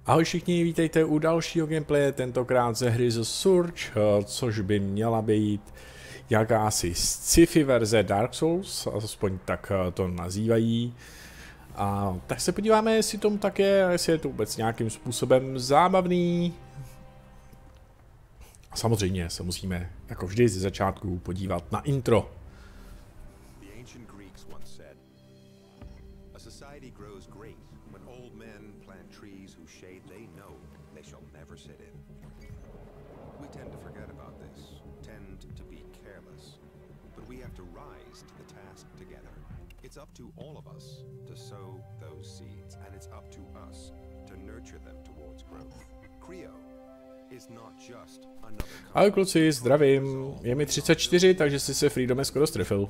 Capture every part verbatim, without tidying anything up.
Ahoj všichni, vítejte u dalšího gameplaye, tentokrát ze hry The Surge, což by měla být jakási sci-fi verze Dark Souls, aspoň tak to nazývají. A tak se podíváme, jestli tomu tak je, jestli je to vůbec nějakým způsobem zábavný. A samozřejmě se musíme, jako vždy ze začátku, podívat na intro. It's up to all of us to sow those seeds, and it's up to us to nurture them towards growth. Creo is not just another. Ahoj kluci, zdravím. Je mi třicet čtyři, takže si se Freedome skoro strefil.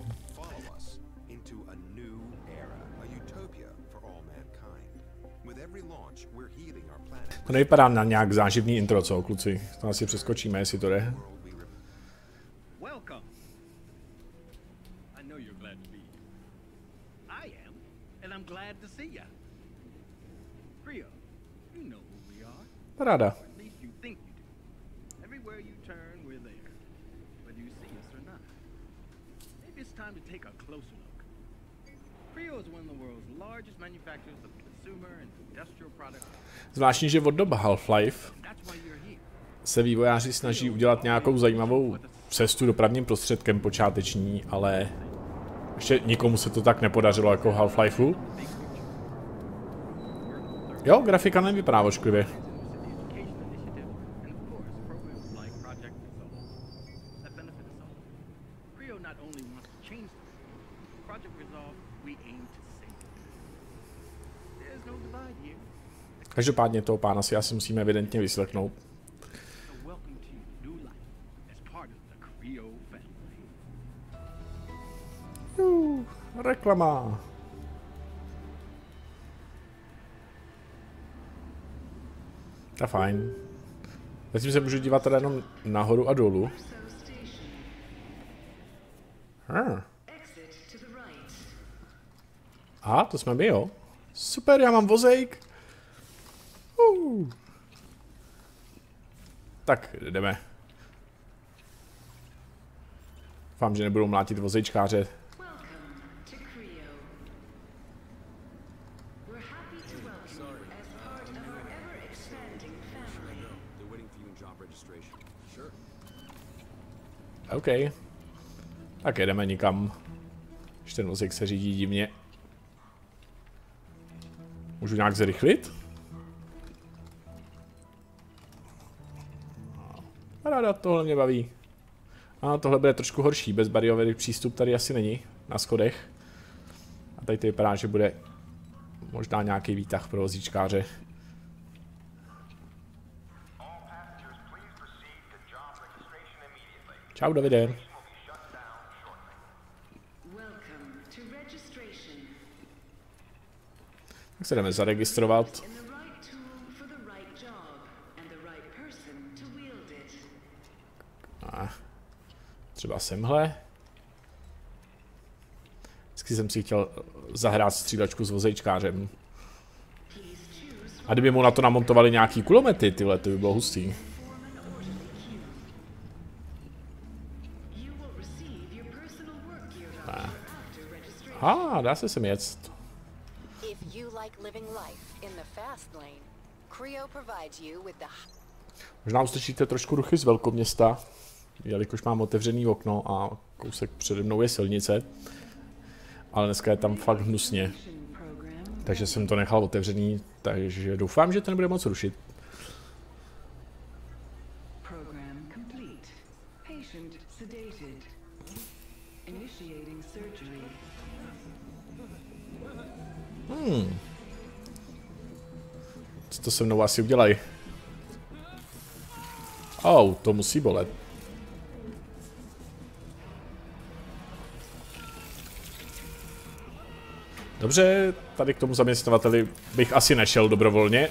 To nevypadá na nějak záživný intro, co kluci? To asi přeskočíme, jestli to jde. Paráda. Zvláštní, že od dob Half-Life se vývojáři snaží udělat nějakou zajímavou cestu dopravním prostředkem počáteční, ale ještě nikomu se to tak nepodařilo jako v Half-Lifeu. Jo, grafika nevypadá ošklivě. Každopádně toho pána si asi musíme evidentně vyslechnout. Uh, reklama. To fajn. Zatím se můžu dívat teda jenom nahoru a dolů. Hm. Aha, to jsme my, jo. Super, já mám vozejk. Uh. Tak, jdeme. Doufám, že nebudou mlátit vozejčkáře. OK. Tak jedeme nikam. Když ten vozejk se řídí divně. Můžu nějak zrychlit? Ráda, tohle mě baví. A tohle bude trošku horší, bezbariérový přístup tady asi není, na schodech. A tady to vypadá, že bude možná nějaký výtah pro vozíčkáře. Čau, Davide. Tak se jdeme zaregistrovat. A třeba semhle. Vždycky jsem si chtěl zahrát střílečku s vozejčkářem. A kdyby mu na to namontovali nějaký kulomety, tyhle, to by bylo hustý. Aha, dá se sem jet. Možná uslyšíte trošku ruchy z velkoměsta, jelikož mám otevřený okno a kousek přede mnou je silnice. Ale dneska je tam fakt hnusně. Takže jsem to nechal otevřený, takže doufám, že to nebude moc rušit. Hmm. Co to se mnou asi udělají? Oh, to musí bolet. Dobře, tady k tomu zaměstnavateli bych asi nešel dobrovolně.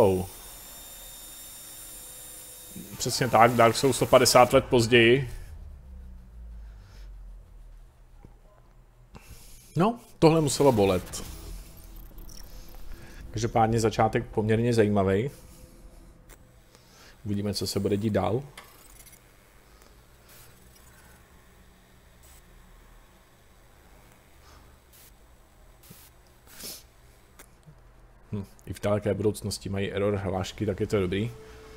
go. Přesně tak, Dark Souls sto padesát let později. No, tohle muselo bolet. Každopádně začátek poměrně zajímavý. Uvidíme, co se bude dít dál. Hm, i v daleké budoucnosti mají error hlášky, tak je to dobrý.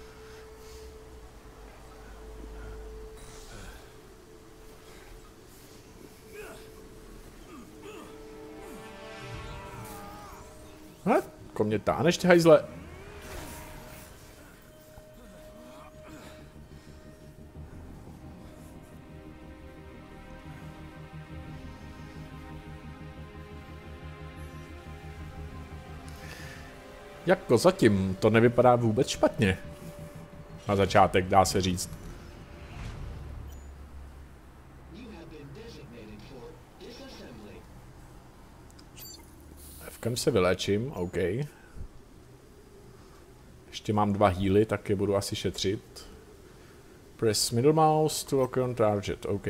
Hele, ko mě táneš, ty hajzle. Jako zatím to nevypadá vůbec špatně. Na začátek dá se říct. Fkem se vyléčím, OK. Ještě mám dva healy, tak je budu asi šetřit. Press middle mouse to lock on target, OK.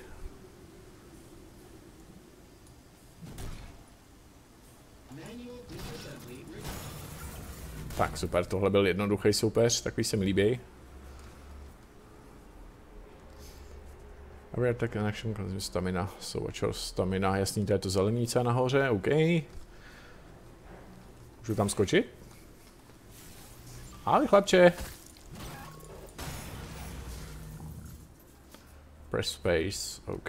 Tak super, tohle byl jednoduchý soupeř, takový se mi líbí. Every attack and action consumes stamina, so watch your stamina, jasný, to je to zelenice nahoře, OK. Můžu tam skočit? Ahoj chlapče. Press space, OK.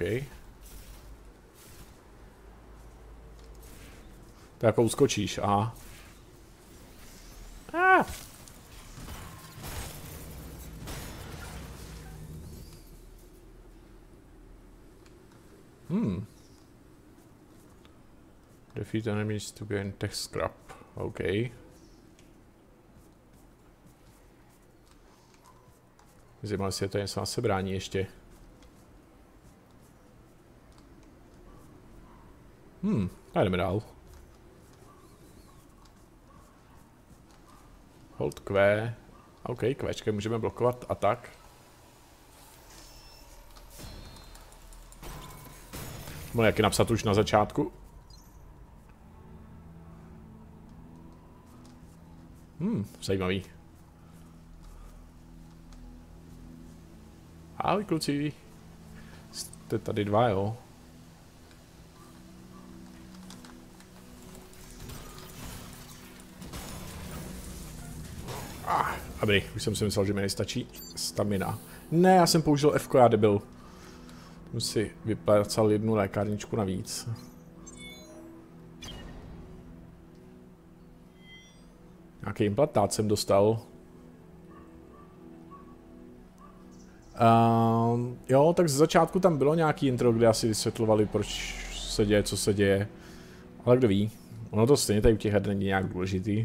To jako uskočíš, aha. Ah. Hmm. Defeat enemies to gain tech scrap. OK. Zajímavé, jestli je to něco na sebrání ještě. Hmm, a jdeme dál. Hold Q. OK, Qčkem můžeme blokovat atak. Mohl jaký napsat už na začátku. Hmm, zajímavý. Ahoj kluci. Jste tady dva, jo? Ah, dobrý, už jsem si myslel, že mi nestačí stamina. Ne, já jsem použil F, já debil. Jsem si vyplacal jednu lékárničku navíc. Nějaký implantát jsem dostal. Uh, jo, tak z začátku tam bylo nějaký intro, kde asi vysvětlovali, proč se děje, co se děje. Ale kdo ví, ono to stejně tady u těch her není nějak důležitý.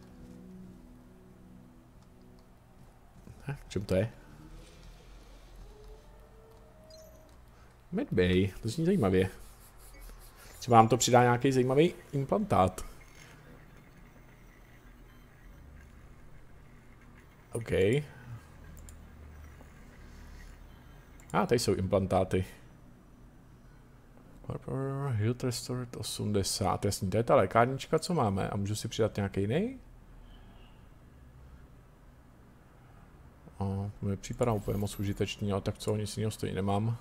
V čem to je? Medbay, to zní zajímavě. Třeba vám to přidá nějaký zajímavý implantát. OK. A ah, tady jsou implantáty. Health Restored osmdesát, jasný, to je ta lékárnička, co máme. A můžu si přidat nějaký jiný? O, mi připadá úplně moc užitečný, ale tak co, nic jiného stejně nemám.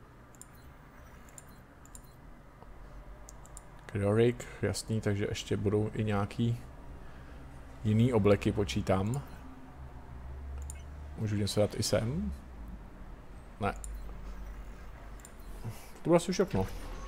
Cryoric, jasný, takže ještě budou i nějaký jiný obleky, počítám. Můžu něco dát i sem? Ne. To bylo asi všechno.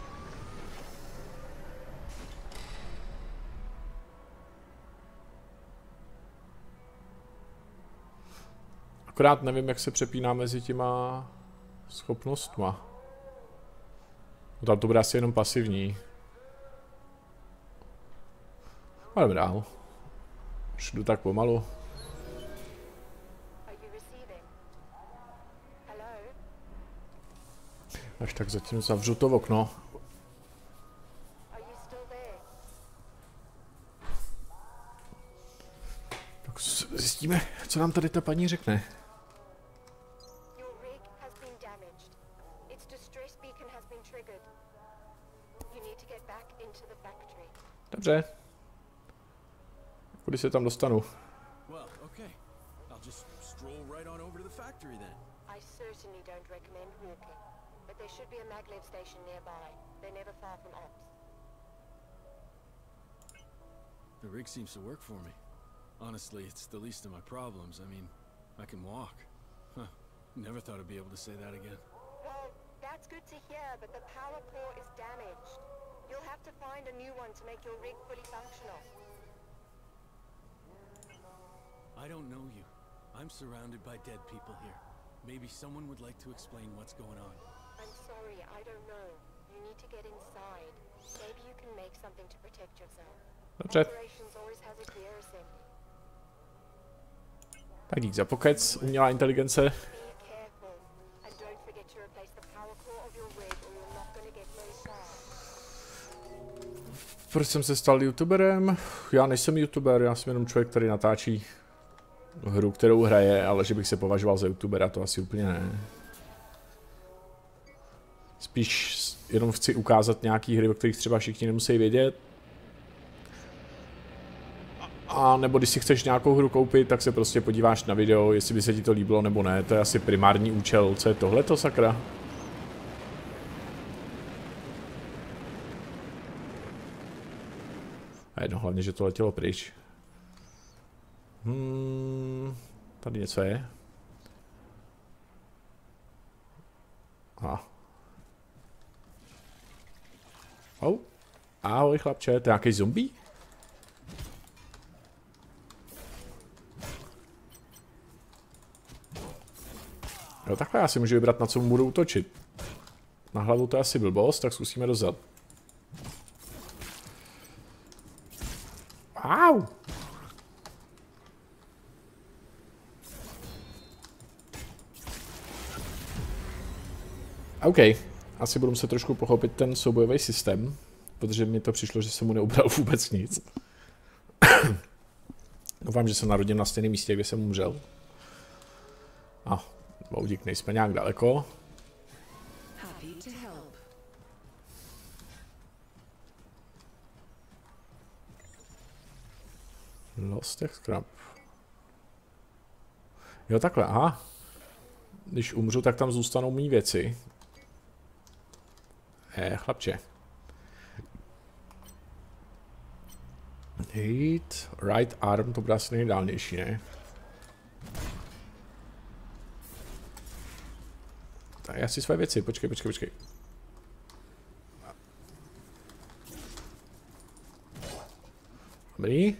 Akorát nevím, jak se přepíná mezi těma schopnostma. Tam to bude asi jenom pasivní. Ale jdeme dál. Už jdu tak pomalu. Až tak zatím zavřu to okno. Tak zjistíme, co nám tady ta paní řekne. Dobře. Kudy se tam dostanu? The rig seems to work for me. Honestly, it's the least of my problems. I mean, I can walk. Huh. Never thought I'd be able to say that again. Well, that's good to hear, but the power core is damaged. You'll have to find a new one to make your rig fully functional. I don't know you. I'm surrounded by dead people here. Maybe someone would like to explain what's going on. I'm sorry, I don't know. You need to get inside. Maybe you can make something to protect yourself. Dobře. Operations always has a gear assembly. Tak dík za pokec, umělá inteligence. Be careful and don't forget to replace the power core of your rig or you're not going to get very far. Proč jsem se stal youtuberem? Já nejsem youtuber, já jsem jenom člověk, který natáčí hru, kterou hraje, ale že bych se považoval za youtubera, to asi úplně ne. Spíš jenom chci ukázat nějaký hry, o kterých třeba všichni nemusí vědět. A nebo když si chceš nějakou hru koupit, tak se prostě podíváš na video, jestli by se ti to líbilo nebo ne. To je asi primární účel. Co je tohleto, sakra? A jedno, hlavně, že to letělo pryč. Hmm, tady něco je. Aha. Oh. Ahoj chlapče, to je nějaký zombie? Jo, takhle já si můžu vybrat, na co mu budu útočit. Na hlavu to je asi blbost, tak zkusíme dozad. Au! OK, asi budu muset trošku pochopit ten soubojový systém, protože mi to přišlo, že jsem mu neubral vůbec nic. Doufám, že jsem narodil na stejném místě, kde jsem umřel. A, ah, boudík, nejsme nějak daleko. Lost Tech Scrap. Jo, takhle, aha. Když umřu, tak tam zůstanou mý věci. Eh, chlapče. Hit, right arm, to bude asi nejdálnější, ne? Tak já si své věci, počkej, počkej, počkej. Dobrý.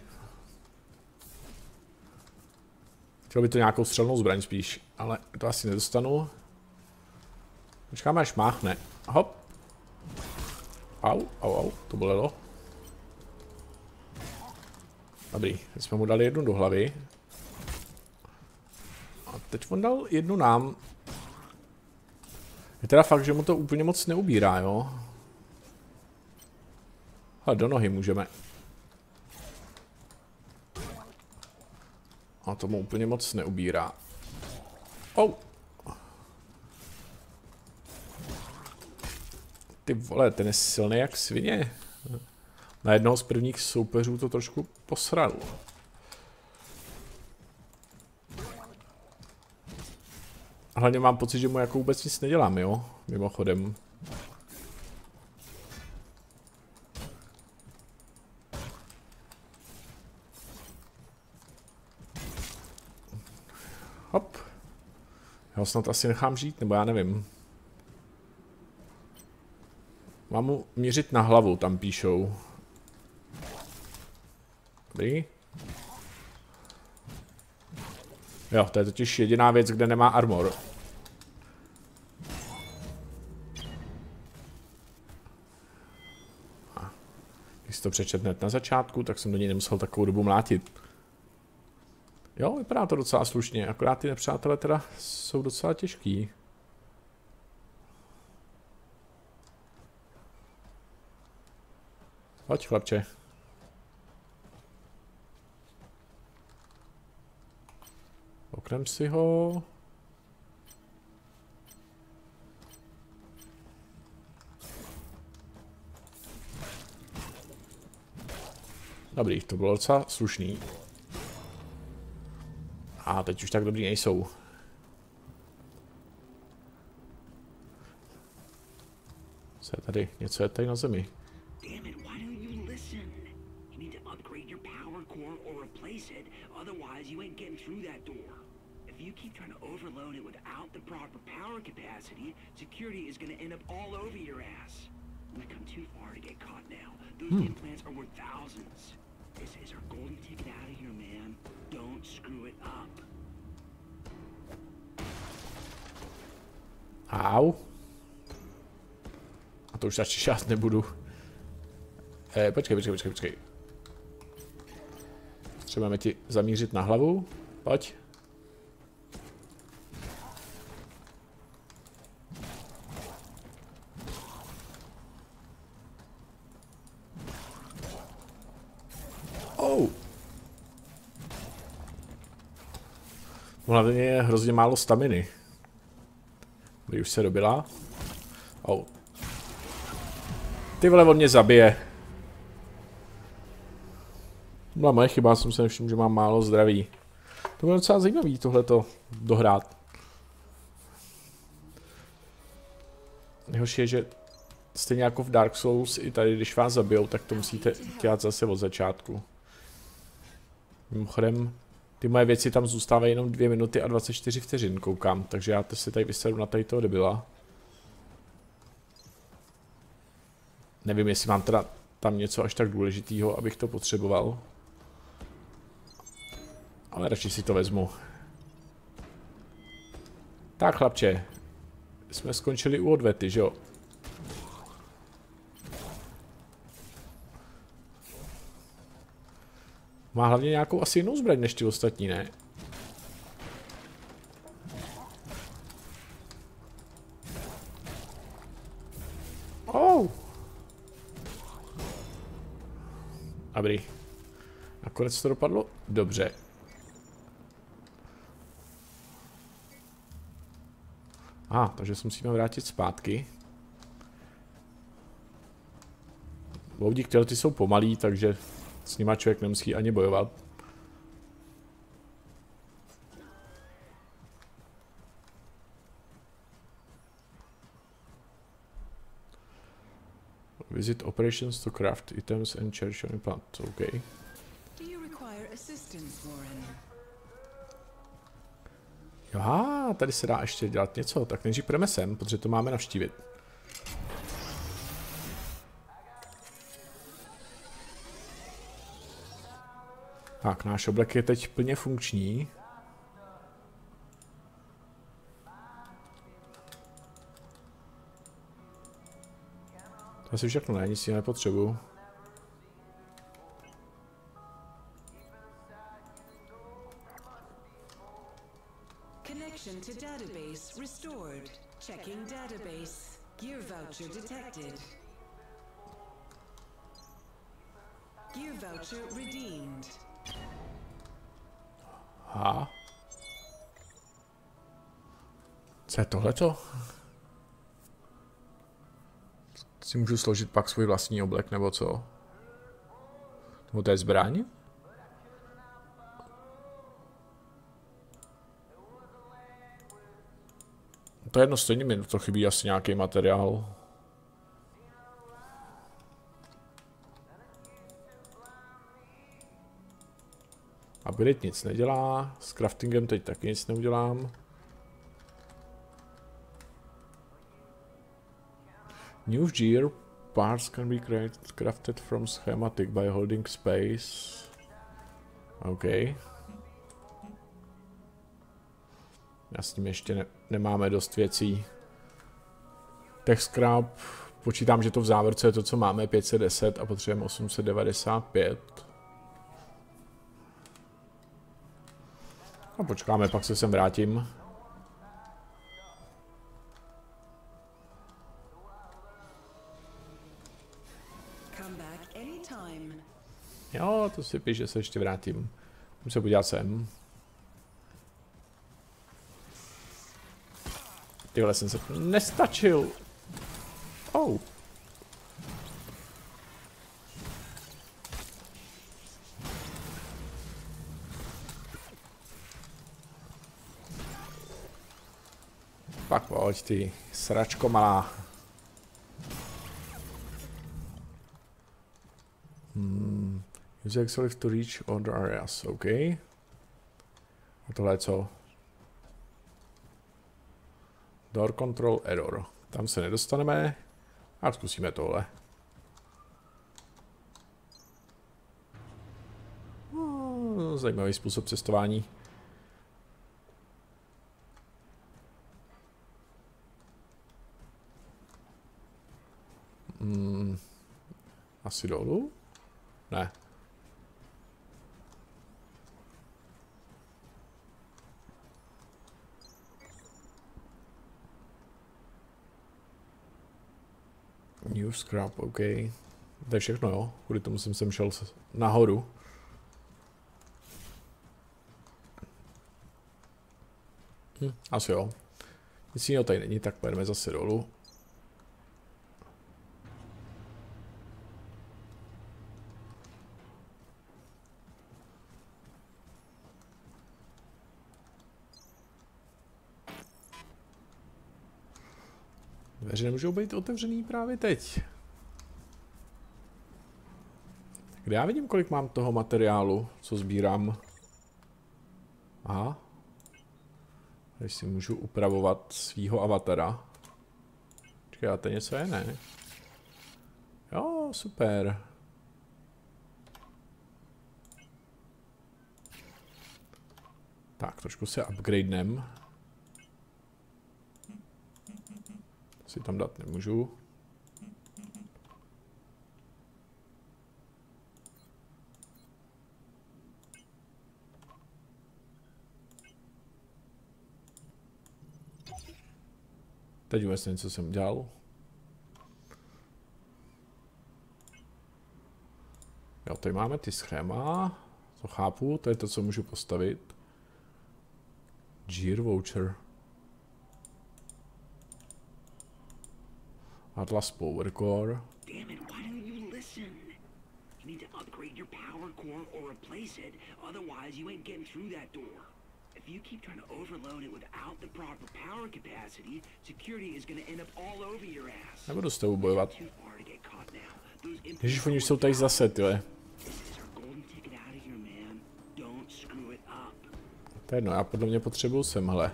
Chtěl by to nějakou střelnou zbraň spíš, ale to asi nedostanu. Počkáme, až máchne. Hop. Au, au, au, to bolelo. Dobrý, teď jsme mu dali jednu do hlavy. A teď on dal jednu nám. Je teda fakt, že mu to úplně moc neubírá, jo? A do nohy můžeme. A tomu úplně moc neubírá. Oh. Ty vole, ten je silný jak svině. Na jednoho z prvních soupeřů to trošku posral. Hlavně mám pocit, že mu jako vůbec nic nedělám, jo? Mimochodem. Hop. Já ho snad asi nechám žít, nebo já nevím. Mám mu mířit na hlavu, tam píšou. Dobrý. Jo, to je totiž jediná věc, kde nemá armor. Když to přečet hned na začátku, tak jsem do něj nemusel takovou dobu mlátit. Jo, vypadá to docela slušně, akorát ty nepřátelé teda jsou docela těžký. Pojď, chlapče. Oknem si ho. Dobrý, to bylo docela slušný. A teď už tak dobrý nejsou. Co je tady? Něco je tady na zemi. Damn it, why don't you listen? You need to upgrade your power core or replace it, otherwise you ain't getting through that door. If you keep trying to overload it without the proper power capacity, security is gonna end up all over your ass. We've come too far to get caught now. Those hmm. implants are worth thousands. This is our golden ticket out of here, man. Don't screw it up. Au. A to už radši šát nebudu. Eh, počkej, počkej, počkej, počkej. Potřebujeme ti zamířit na hlavu. Pojď. Oh. Hlavně je hrozně málo staminy. Kdy už se dobila. Oh. Ty vole, on mě zabije. Byla moje chyba, jsem se nevšiml, že mám málo zdraví. To bylo docela zajímavý tohleto dohrát. Nejhorší je, že stejně jako v Dark Souls, i tady, když vás zabijou, tak to musíte dělat zase od začátku. Mimochodem, ty moje věci tam zůstávají jenom dvě minuty a dvacet čtyři vteřin, koukám, takže já to si tady vysedu na tady toho debila. Nevím, jestli mám teda tam něco až tak důležitého, abych to potřeboval. Ale radši si to vezmu. Tak, chlapče. Jsme skončili u odvety, že jo? Má hlavně nějakou asi jinou zbraň než ty ostatní, ne? Oh. Dobrý. Nakonec to dopadlo dobře. A, ah, takže se musíme vrátit zpátky. Loudí, které ty jsou pomalý, takže s nima člověk nemusí ani bojovat. Visit operations to craft items and charge on implant. Okay. Do you require assistance, Warren? Aha, tady se dá ještě dělat něco, tak nejdřív půjdeme sem, protože to máme navštívit. Tak, náš oblek je teď plně funkční. To asi všechno ne, nic jiného nepotřebuju. Connection to database restored. Checking database. Gear voucher detected. Gear voucher redeemed. Aha. Co je tohleto? Si můžu složit pak svůj vlastní oblek, nebo co? Nebo to je zbraň? To je jedno, stejně mi to chybí asi nějaký materiál. Upgrade nic nedělá, s craftingem teď taky nic neudělám. New gear parts can be created, crafted from schematic by holding space. OK. Já s tím ještě ne nemáme dost věcí. Tech scrap, počítám, že to v závorce je to, co máme, pět set deset a potřebujeme osm set devadesát pět. A počkáme, pak se sem vrátím. Jo, to si píš, že se ještě vrátím. Musím se podívat sem. Tyhle jsem se nestačil. Oh. Pak pojď ty, sračko malá. Hmm. Use Exolive to reach other areas, OK. A tohle je co? Door control error. Tam se nedostaneme. A zkusíme tohle. No, zajímavý způsob cestování. Hmm. Asi dolů? Ne. New scrap, OK. To je všechno, jo? Kvůli tomu jsem sem šel nahoru. Hm, asi jo. Nic jiného tady není, tak pojedeme zase dolů. Dveře nemůžou být otevřený právě teď. Kde já vidím, kolik mám toho materiálu, co sbírám. Aha. Tady si můžu upravovat svýho avatara. Počkej, a to něco je, ne? Jo, super. Tak, trošku se upgradenem. Si tam dát nemůžu. Teď vůbec něco jsem udělal. Jo, tady máme ty schéma. To chápu, to je to, co můžu postavit. Gear voucher. Atlas Power Core. Damn it, why don't you listen? You need to upgrade your power core or replace it, otherwise you ain't getting through that door. If you keep trying to overload it without the proper power capacity, security is gonna end up all over your ass. Nebudu s tebou bojovat. Too far to get caught now. Those Ježíš, oni už jsou tady zase, tyhle. This is our golden ticket out of here, man. Don't screw it up. To je jedno, já podle mě potřebuju semhle.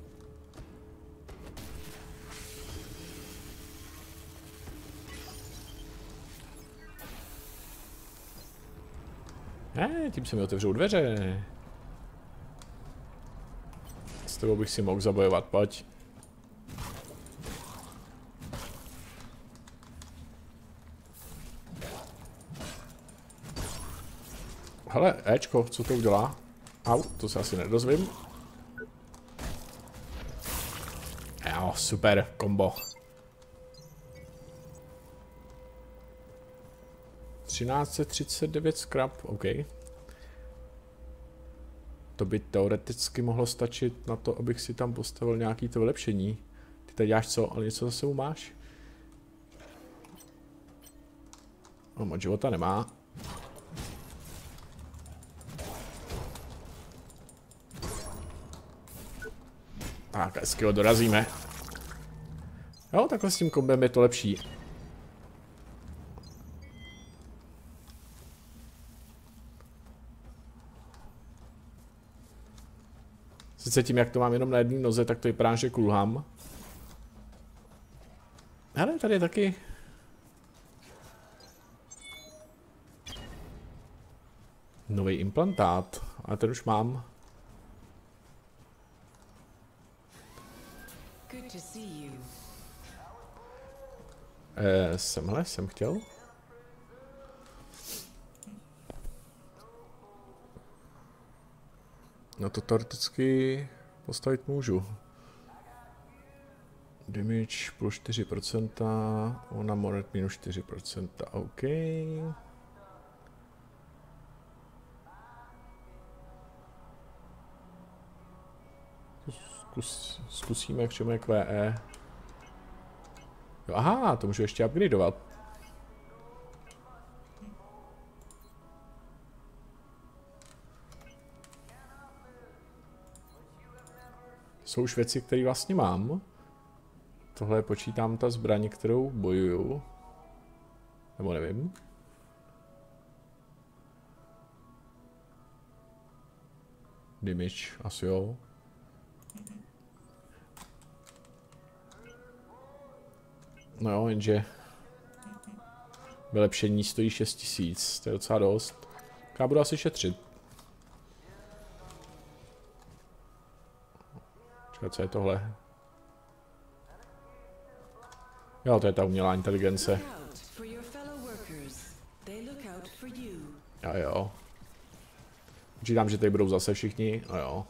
Ne, tím se mi otevřou dveře. S tebou bych si mohl zabojovat, pojď. Hele, Ečko, co to udělá? Au, to se asi nedozvím. Jo, super, kombo. třináct set třicet devět scrap, OK. To by teoreticky mohlo stačit na to, abych si tam postavil nějaký to vylepšení. Ty tady děláš co, ale něco za sebou máš? No, moc života nemá. Tak, hezky ho dorazíme. Jo, takhle s tím kombem je to lepší. Sice tím, jak to mám jenom na jedné noze, tak to vypadá, že kulhám. Hele, tady je taky. Nový implantát. A ten už mám. Good to see you. Eh, semhle jsem chtěl. No to teoreticky postavit můžu. Damage plus čtyři procenta, ona moret minus čtyři procenta, OK. Zkus, zkusíme, k čemu je Q E. Jo, aha, to můžu ještě upgradeovat. Jsou už věci, které vlastně mám. Tohle počítám ta zbraň, kterou bojuju. Nebo nevím. Damage, asi jo. No jo, jenže vylepšení stojí šest tisíc, to je docela dost. Já budu asi šetřit. Čekat, co je tohle? Jo, to je ta umělá inteligence. Jo, jo. Počítám, že tady budou zase všichni, no jo.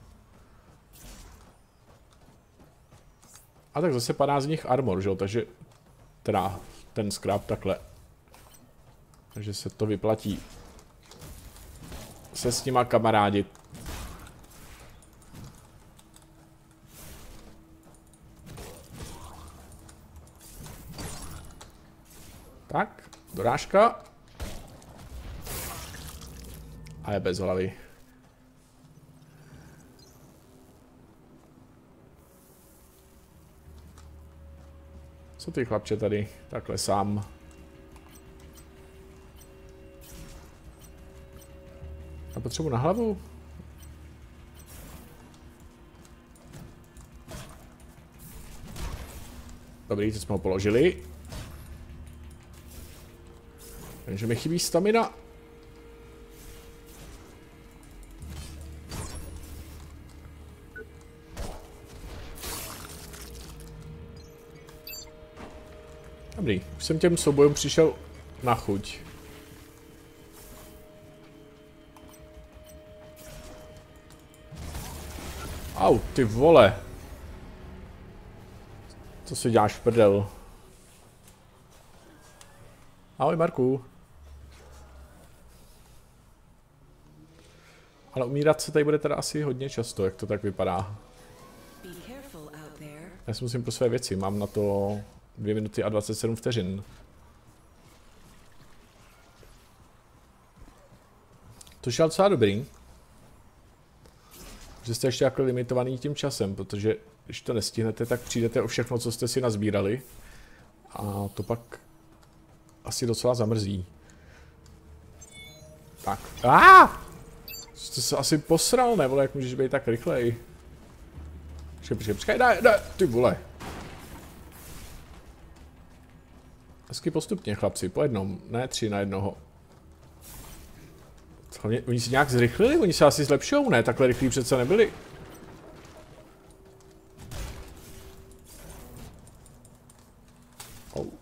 A tak zase padá z nich armor, že jo, takže teda ten scrap takhle. Takže se to vyplatí se s nima kamarádit. Tak, dorážka. A je bez hlavy. Co ty chlapče tady takhle sám? A potřebuji na hlavu? Dobrý, teď jsme ho položili. Takže mi chybí stamina. Dobrý, už jsem těm soubojům přišel na chuť. Au, ty vole. Co si děláš v prdel? Ahoj, Marku. Ale umírat se tady bude teda asi hodně často, jak to tak vypadá. Já si musím pro své věci, mám na to dvě minuty a dvacet sedm vteřin. To je docela dobrý. Že jste ještě jako limitovaný tím časem, protože když to nestihnete, tak přijdete o všechno, co jste si nazbírali. A to pak asi docela zamrzí. Tak. Aaaa! Jste se asi posral, ne, vole, jak můžeš být tak rychlej? Počkej, počkej, počkej, ne, ne, ty vole. Hezky postupně, chlapci, po jednom, ne tři na jednoho. Hlavně, oni si nějak zrychlili, oni se asi zlepšou, ne, takhle rychlí přece nebyli. Oh.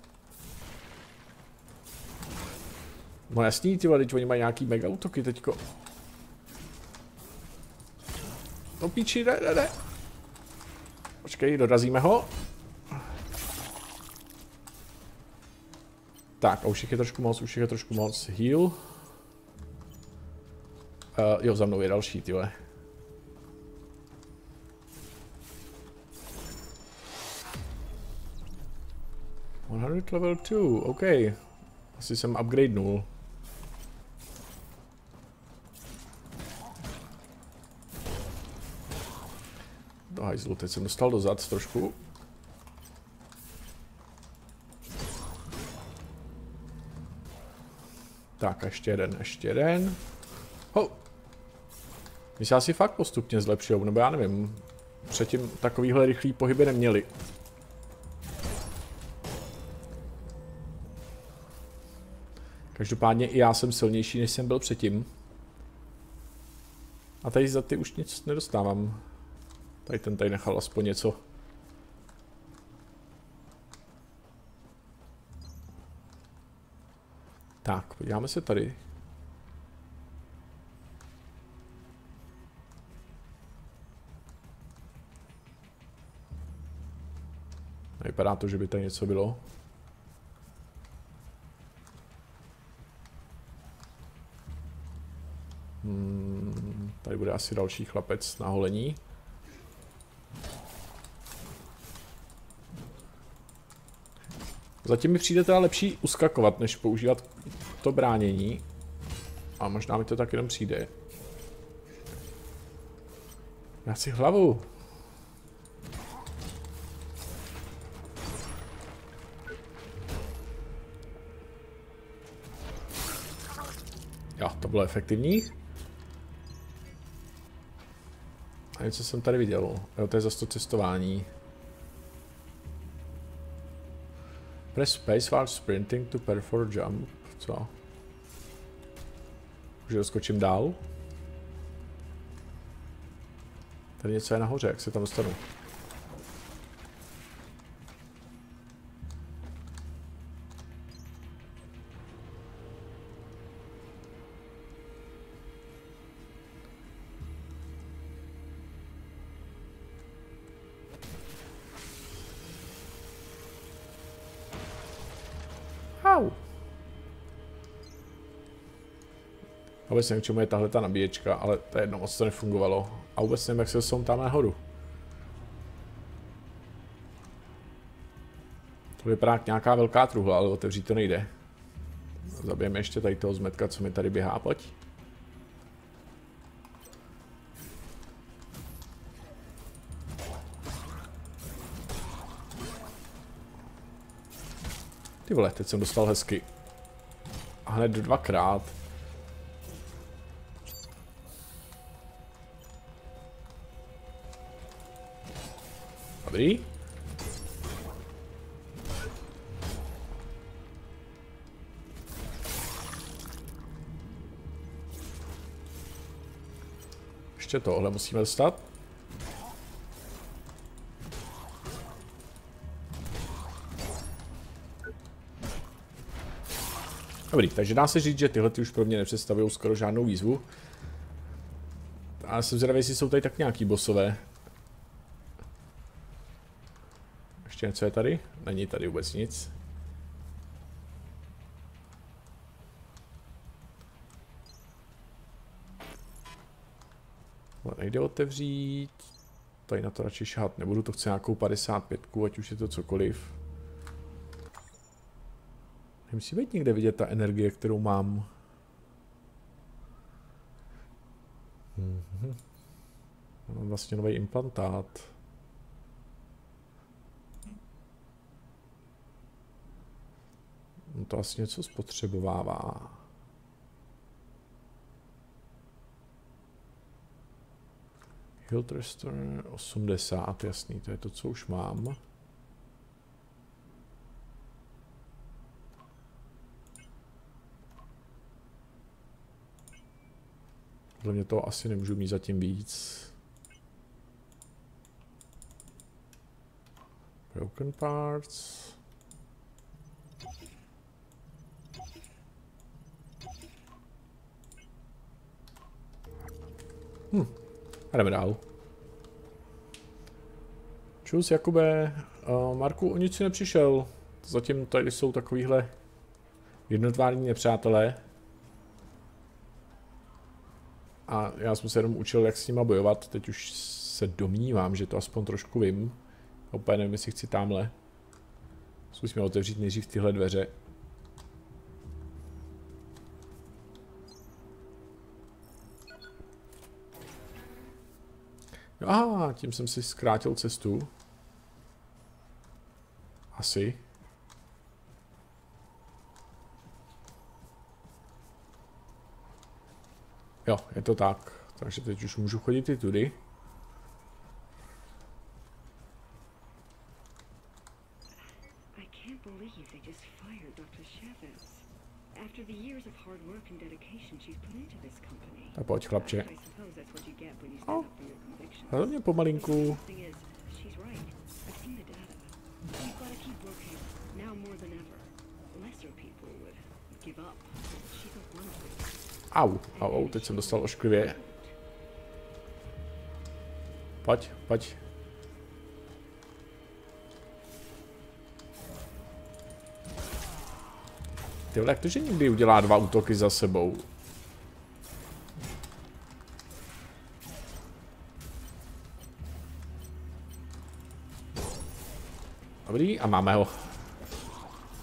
No jasný, ty vole, teď oni mají nějaký mega útoky teďko. No píči, ne, ne, ne. Počkej, dorazíme ho. Tak, a už jich je trošku moc, už jich je trošku moc. Heal. Uh, jo, za mnou je další, tyhle. sto level dva, OK. Asi jsem upgradenul. Do hajzlu, teď jsem dostal dozad trošku. Tak, ještě jeden, ještě jeden. Ho! My se asi fakt postupně zlepšujou, nebo já nevím. Předtím takovýhle rychlý pohyby neměli. Každopádně i já jsem silnější, než jsem byl předtím. A tady za ty už nic nedostávám. Tady ten tady nechal aspoň něco. Tak, podíváme se tady. Nevypadá to, že by tady něco bylo. Hmm, tady bude asi další chlapec na holení. Zatím mi přijde teda lepší uskakovat, než používat to bránění. A možná mi to tak jenom přijde. Já si hlavu. Jo, to bylo efektivní. A něco jsem tady viděl. Jo, to je zase to cestování. Press space while sprinting to perform jump. Co? Už doskočím dál. Tady něco je nahoře, jak se tam dostanu? Au. Vůbec nevím, k čemu je tahle ta nabíječka, ale to jedno moc to nefungovalo. A vůbec nevím, jak se dostanou tam nahoru. To vypadá jak nějaká velká truhla, ale otevřít to nejde. Zabijeme ještě tady toho zmetka, co mi tady běhá, pojď. Ty vole, teď jsem dostal hezky. A hned dvakrát. Dobrý. Ještě tohle musíme dostat. Dobrý, takže dá se říct, že tyhle ty už pro mě nepředstavují skoro žádnou výzvu. A jsem zvědavý, jestli jsou tady tak nějaký bossové. Ještě něco je tady? Není tady vůbec nic. No, nejde otevřít. Tady na to radši šahat nebudu, to chce nějakou padesát pět, ať už je to cokoliv. Nemusí být někde vidět ta energie, kterou mám. Mhm. Mám vlastně nový implantát. On to asi něco spotřebovává. Health Restore osmdesát, jasný, to je to, co už mám. Podle mě toho asi nemůžu mít zatím víc. Broken parts. Hm, a jdeme dál. Čus, Jakube, uh, Marku, o nic si nepřišel. Zatím tady jsou takovýhle jednotvární nepřátelé. A já jsem se jenom učil, jak s nima bojovat. Teď už se domnívám, že to aspoň trošku vím. Opět nevím, jestli chci tamhle. Zkusíme otevřít nejdřív tyhle dveře. Aha, tím jsem si zkrátil cestu. Asi. Jo, je to tak. Takže teď už můžu chodit i tudy. Tak pojď, chlapče. Oh, hlavně pomalinku. Au, au, au, teď jsem dostal ošklivě. Pojď, pojď. Ty vole, jak to, že někdy udělá dva útoky za sebou? Dobrý, a máme ho.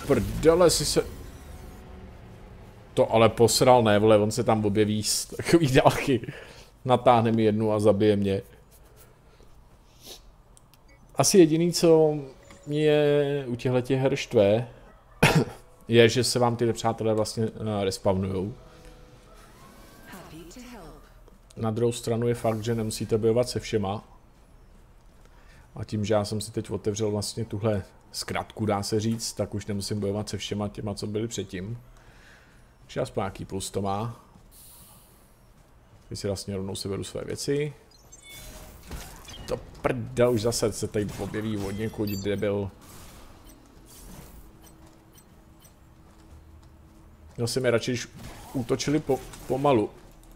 prdele, si se... To ale posral, ne, vole, on se tam objeví z takový dálky. Natáhne mi jednu a zabije mě. Asi jediný, co mě u těchto her štve, je, že se vám ty nepřátelé vlastně uh, respawnujou. Na druhou stranu je fakt, že nemusíte bojovat se všema. A tím, že já jsem si teď otevřel vlastně tuhle zkratku, dá se říct, tak už nemusím bojovat se všema těma, co byli předtím. Takže aspoň nějaký plus to má. Když si vlastně rovnou si beru své věci. To prdel, už zase se tady objeví od někud, debil. Měl jsem je radši, když útočili po, pomalu.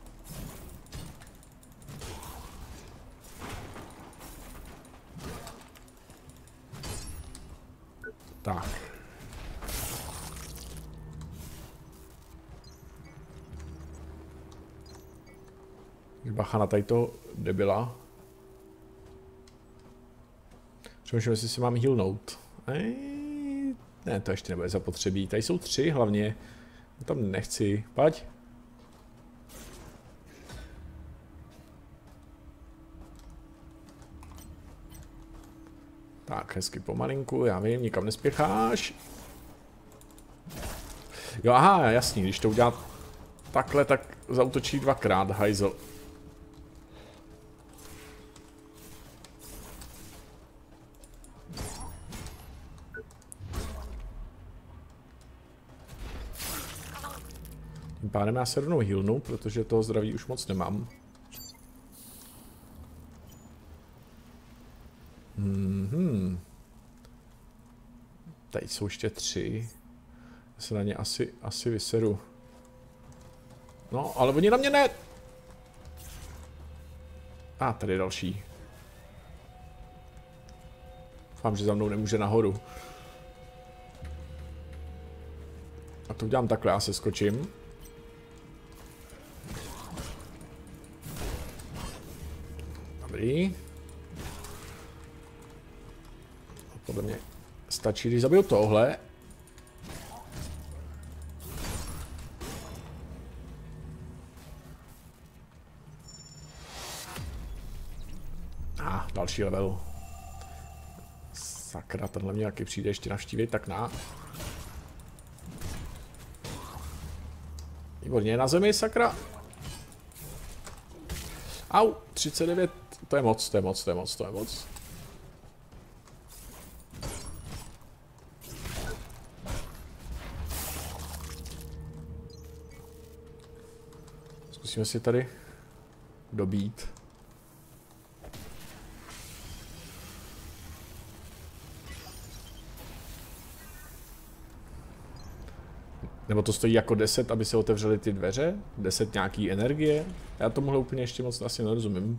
Tak. Bacha na tady to debila. Přemýšlím, jestli si mám healnout. Ej, ne, to ještě nebude zapotřebí. Tady jsou tři hlavně. Já tam nechci. Pojď. Tak, hezky pomalinku, já vím, nikam nespěcháš. Jo, aha, jasný, když to udělá takhle, tak zautočí dvakrát, hajzl. Tím pádem já se rovnou healnu, protože toho zdraví už moc nemám. Mhm. Tady jsou ještě tři. Já se na ně asi, asi vyseru. No, ale oni na mě ne! A, ah, tady je další. Doufám, že za mnou nemůže nahoru. A to udělám takhle, já se skočím. Dobrý. Podle mě stačí, když zabiju tohle. A ah, další level. Sakra, tenhle mě taky přijde ještě navštívit, tak na. Výborně, na zemi, sakra. Au, třicet devět, to je moc, to je moc, to je moc, to je moc. Zkusíme si tady dobít. Nebo to stojí jako deset, aby se otevřely ty dveře? deset nějaký energie? Já tomuhle úplně ještě moc asi nerozumím.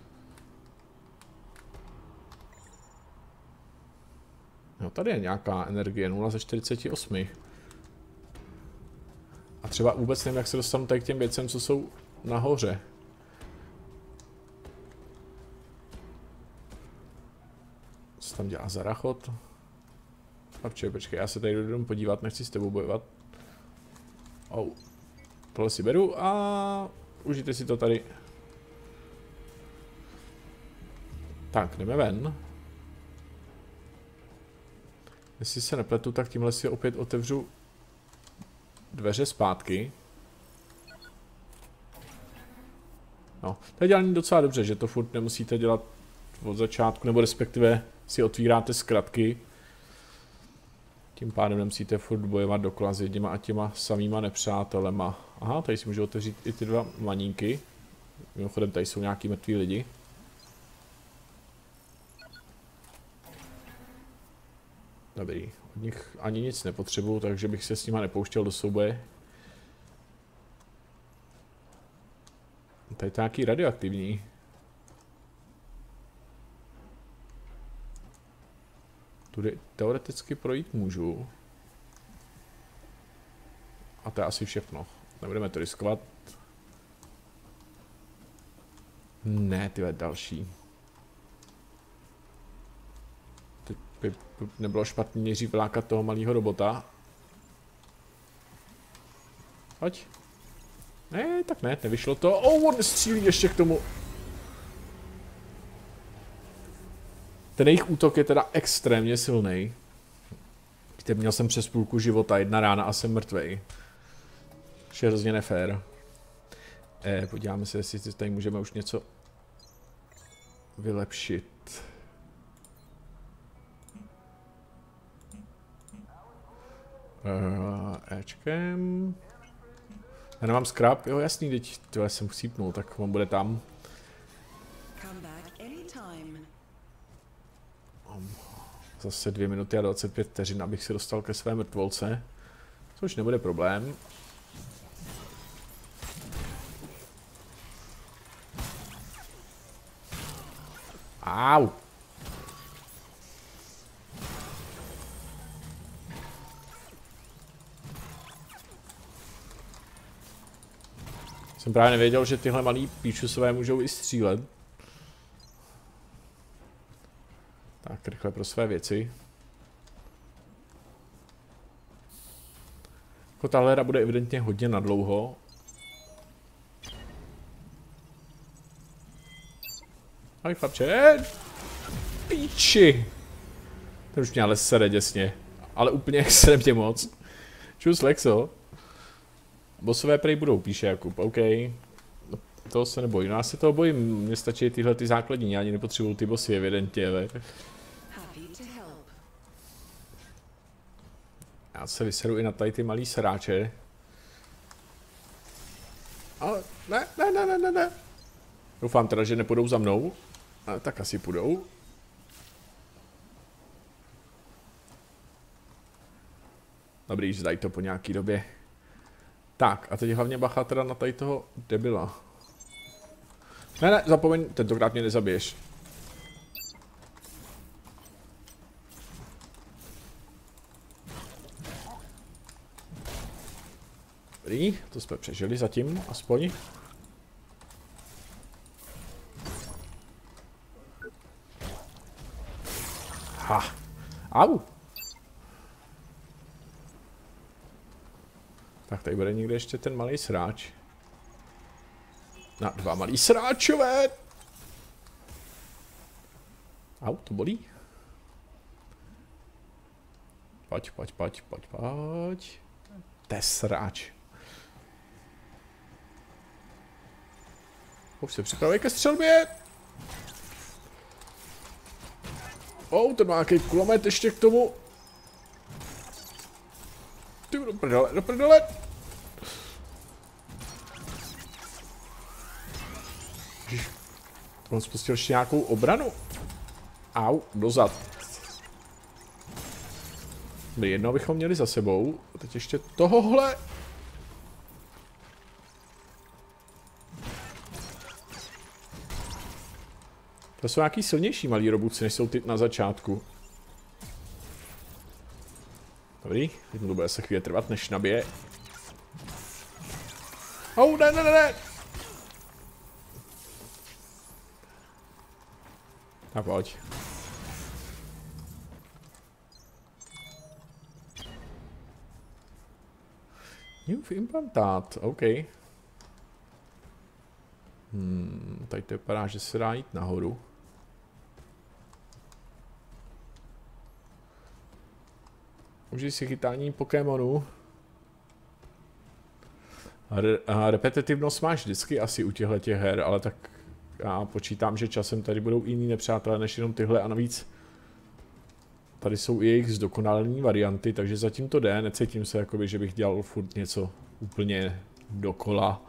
No tady je nějaká energie, nula ze čtyřiceti osmi. A třeba vůbec nevím, jak se dostanu tady k těm věcem, co jsou nahoře. Co tam dělá Zarachot? Papče, počkej, já se tady jdu podívat, nechci s tebou bojovat. Oh. Tohle si beru a užijte si to tady. Tak, jdeme ven. Jestli se nepletu, tak tímhle si opět otevřu dveře zpátky. No, to je dělaný docela dobře, že to furt nemusíte dělat od začátku, nebo respektive si otvíráte zkratky. Tím pádem nemusíte furt bojovat dokola s jedněma a těma samýma nepřátelema. Aha, tady si můžu otevřít i ty dva manínky. Mimochodem, tady jsou nějaký mrtví lidi. Dobrý, od nich ani nic nepotřebuju, takže bych se s nima nepouštěl do souboje. Tady to je nějaký radioaktivní. Tudy teoreticky projít můžu. A to je asi všechno. Nebudeme to riskovat. Ne, tyhle další. Teď by nebylo špatný nejdřív vlákat toho malého robota. Pojď. Ne, tak ne, nevyšlo to. O, on střílí ještě k tomu. Ten jejich útok je teda extrémně silný. Víte, měl jsem přes půlku života, jedna rána a jsem mrtvej. Což je hrozně nefér. Eh, podíváme se, jestli tady můžeme už něco vylepšit. Uh, Ečkem. Já nemám scrap, jo jasný, teď to já jsem chcípnul, tak on bude tam. Um, zase dvě minuty a dvacet pět vteřin, abych si dostal ke své mrtvolce. Což nebude problém. Au! Jsem právě nevěděl, že tyhle malý píčusové můžou i střílet. Tak, rychle pro své věci. Jako tahle hra bude evidentně hodně nadlouho. Ahoj chlapče, píči. Ten už mě ale sere děsně. Ale úplně extrémně moc. Čus Lexo. Bossové prej budou, píše Jakub, OK. No, toho se nebojím, no já se toho bojím, mně stačí tyhle ty základní, já ani nepotřebuju ty bossy evidentně, ve. Já se vyseru i na tady ty malý sráče. Ale ne, ne, ne, ne, ne, ne. Doufám teda, že nepůjdou za mnou. Ale tak asi půjdou. Dobrý, zdají to po nějaký době. Tak, a teď hlavně bacha teda na tady toho debila. Ne, ne, zapomeň, tentokrát mě nezabiješ. Dobrý, to jsme přežili zatím, aspoň. Ha, au. Tak tady bude někde ještě ten malý sráč. Na dva malý sráčové. Au, to bolí. Pojď, pojď, pojď, pojď, pojď. To je sráč. Už se připravuji ke střelbě. Oh, ten má nějaký kulomet ještě k tomu. Ty do prdele, do prdele. On spustil ještě nějakou obranu. Au, dozad. Dobrý, jednou bychom měli za sebou. A teď ještě tohohle. To jsou nějaký silnější malí robuci, než jsou ty na začátku. Dobrý, teď to bude se chvíli trvat, než nabije. Oh, ne, ne, ne, ne. Tak pojď. New implantát, OK. Hmm, tady to vypadá, že se dá jít nahoru. Užij si chytání Pokémonů. Re a repetitivnost máš vždycky asi u těchto těch her, ale tak já počítám, že časem tady budou jiný nepřátelé než jenom tyhle a navíc tady jsou i jejich zdokonalení varianty, takže zatím to jde, necítím se jakoby, že bych dělal furt něco úplně dokola.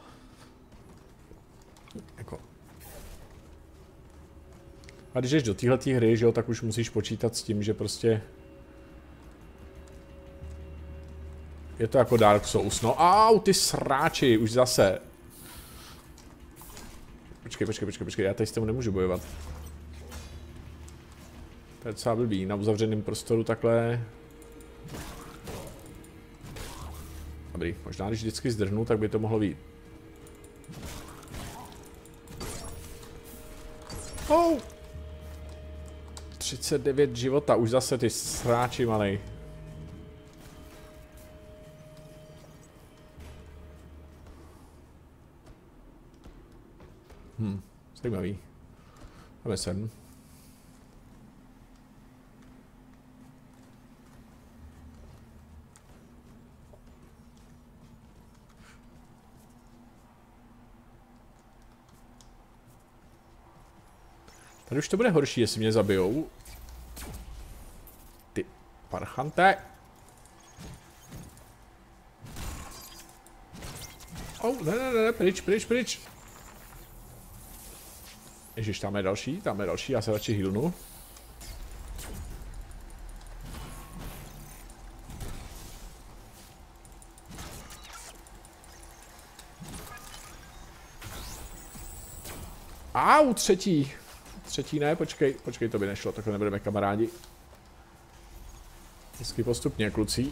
Jako. A když jdeš do téhletý hry, že jo, tak už musíš počítat s tím, že prostě je to jako Dark Souls, no au, ty sráči, už zase. Počkej, počkej, počkej, počkej, já tady s tím nemůžu bojovat. To je docela blbý, na uzavřeném prostoru takhle. Dobrý, možná když vždycky zdrhnu, tak by to mohlo být. Oh! třicet devět života, už zase ty sráči malej. Hm, zajímavý. Máme sedm. Tady už to bude horší, jestli mě zabijou. Ty parchante. Oh, ne, ne, ne, pryč, pryč, pryč. Ježiš, tam je další, tam je další, já se radši healnu. Au, třetí. Třetí ne, počkej, počkej, to by nešlo, takhle nebudeme kamarádi. Hezky postupně, kluci.